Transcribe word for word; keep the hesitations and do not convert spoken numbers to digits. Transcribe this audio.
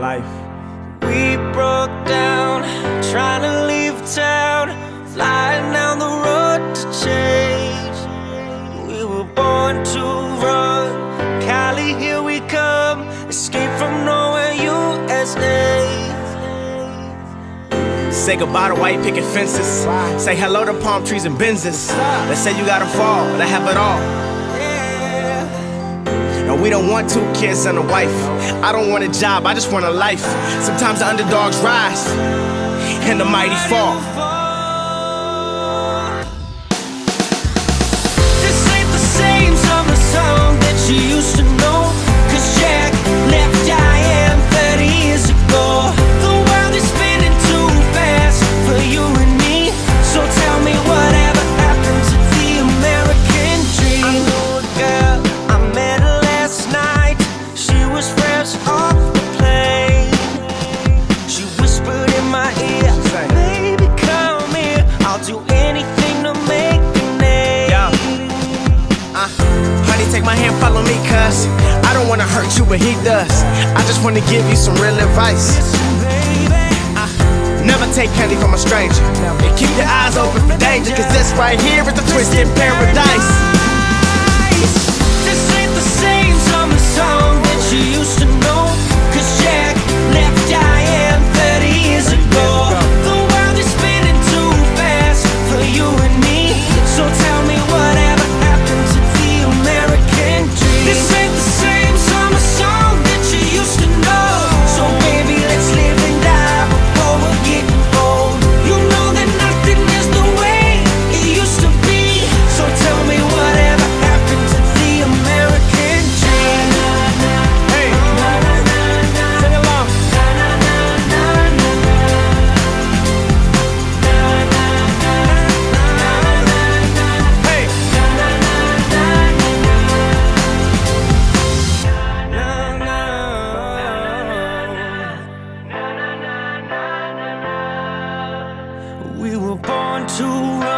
life. We broke down, trying to leave town, flying down the road to change. We were born to run, Cali, here we come, escape from nowhere, U S A. Say goodbye to white picket fences. Say hello to palm trees and Benzes. Let's say you gotta fall, but I have it all. And we don't want two kids and a wife. I don't want a job, I just want a life. Sometimes the underdogs rise and the mighty fall. This ain't the same summer song that you used to know, 'cause Jack left Diane thirty years ago. The world is spinning too fast for you and me, so tell me whatever happened to the American dream. I know a girl, I met her last night. She was fresh off the plane. She whispered in my ear, baby come here, I'll do anything to make a name. Yeah. Uh, honey, take my hand, follow me, cuz I don't wanna hurt you, but he does. I just wanna give you some real advice. uh, Never take candy from a stranger, and keep your eyes open for danger, 'cause this right here is the twisted paradise. This ain't the same summer song that you used to know, 'cause Jack left Diane thirty years ago. The world is spinning too fast for you and me, so tell me whatever happened to the American dream. This ain't the same summer song that you used to know, so baby let's live and die before we're getting old. You know that nothing is the way it used to be, so tell me whatever happened to the American dream. Hey, sing along. Hey, We were born to run.